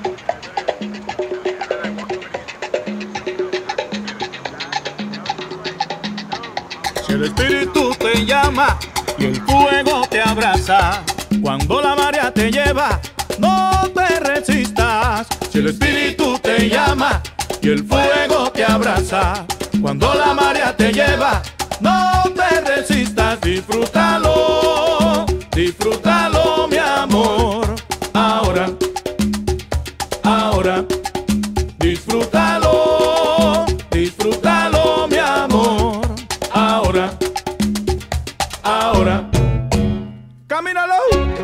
Si el espíritu te llama y el fuego te abraza, cuando la marea te lleva, no te resistas. Si el espíritu te llama y el fuego te abraza, cuando la marea te lleva, no te resistas. Disfrútalo, disfrútalo, mi amor. Ahora, ahora, disfrútalo, disfrútalo, mi amor. Ahora, ahora, camínalo.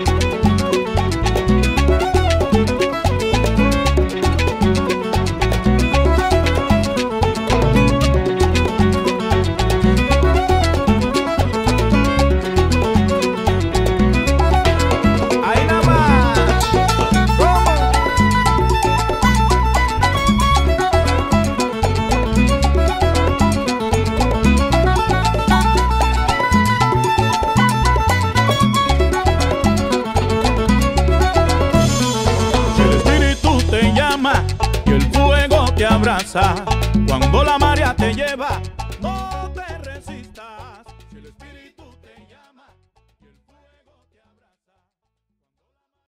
Ahí nada más. ¿Cómo? Si el espíritu te llama y el fuego te abraza, cuando la marea te lleva,